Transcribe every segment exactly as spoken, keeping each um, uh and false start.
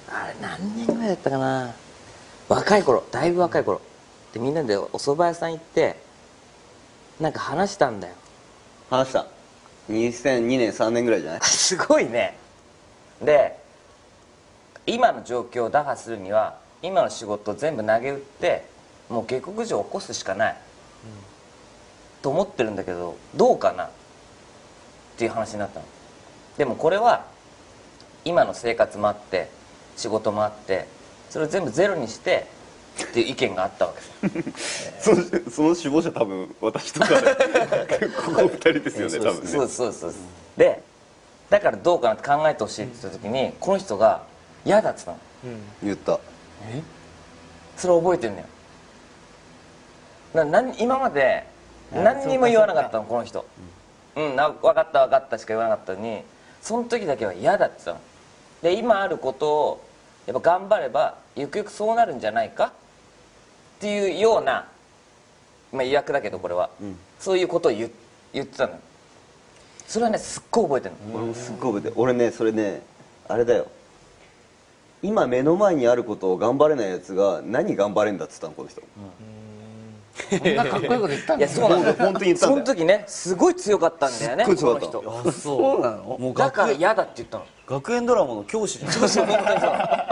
あれ何年ぐらいだったかな、若い頃、だいぶ若い頃で、みんなでお蕎麦屋さん行ってなんか話したんだよ。 話した。にせんにねんさんねんぐらいじゃない？ すごいね。で今の状況を打破するには今の仕事を全部投げ打ってもう下克上を起こすしかない、うん、と思ってるんだけどどうかなっていう話になったの。でもこれは今の生活もあって仕事もあってそれを全部ゼロにしてっていう意見があったわけですそのその首謀者多分私とかここふたりですよね多分ね。 そうですそうですそうです、うん、でだからどうかなって考えてほしいって言った時にこの人が嫌だっつったの、 うん、言った。 えそれ覚えてんのよ。な何今まで何にも言わなかったのこの人、うん、うん、な分かった分かったしか言わなかったのにその時だけは嫌だって言ったの。で今あることをやっぱ頑張ればゆくゆくそうなるんじゃないかっていうような、まあ、意訳だけどこれは、うん、そういうことを 言, 言ってたのよ。それはねすっごい覚えてるの。 俺もすっごい覚えてる。俺ねそれねあれだよ、今目の前にあることを頑張れないやつが何頑張れんだっつったのこの人。 そんなかっこいいこと言ったんだ。 いやそうなんだよ、 本当に言ったんだよ。 その時ねすごい強かったんだよねこの人。 あそうなの。 もうだから嫌だって言ったの。 学園ドラマの教師じゃん。 そうそう本当にそう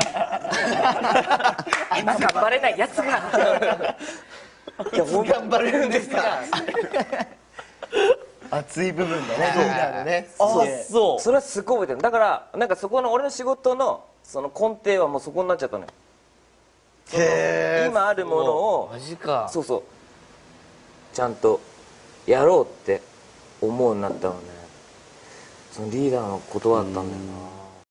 今頑張れないやつがいや頑張れるんですか。熱い部分だね。リーダーのね。 あそう。それはすごい覚えてる。だからなんかそこの俺の仕事のその根底はもうそこになっちゃったのよ。へえ。今あるものをマジか。 そうそうちゃんとやろうって思うようになったのね。そのリーダーの言葉だったんだよな。